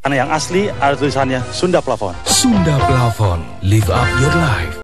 Karena yang asli ada tulisannya Sunda Plafon. Sunda Plafon, live up your life.